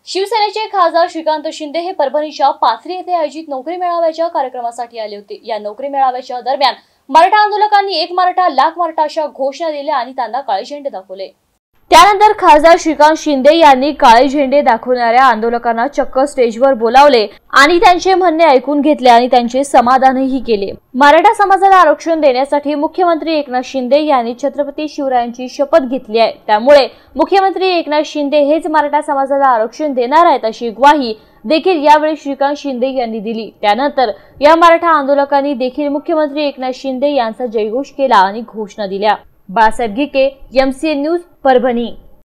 शिवसेनेचे खासदार श्रीकांत शिंदे हे परभणीच्या पाथरी येथे आयोजित नोकरी मेळाव्याच्या कार्यक्रमासाठी आले होते। या नोकरी मेळाव्याच्या दरम्यान मराठा आंदोलकांनी एक मराठा लाख मराठा अशा घोषणा दिल्या आणि त्यांना काळे झेंडे दाखवले। त्यानंतर खासदार श्रीकांत शिंदे यांनी काळे झेंडे दाखवणाऱ्या आंदोलकांना चक्क स्टेजवर बोलावले आणि त्यांचे म्हणणे ऐकून घेतले आणि त्यांचे समाधानही केले। मराठा समाजाला आरक्षण देण्यासाठी मुख्यमंत्री एकनाथ शिंदे यांनी छत्रपती शिवरायांची शपथ घेतली आहे। त्यामुळे मुख्यमंत्री एकनाथ शिंदे हेच मराठा समाजाला आरक्षण देणार आहेत अशी ग्वाही देखील यावेळी श्रीकांत शिंदे यांनी दिली। त्यानंतर या मराठा आंदोलकांनी देखील मुख्यमंत्री एकनाथ शिंदे यांचा जयघोष केला आणि घोषणा दिल्या। Balasaheb Ghike, MCN news, Parbhani.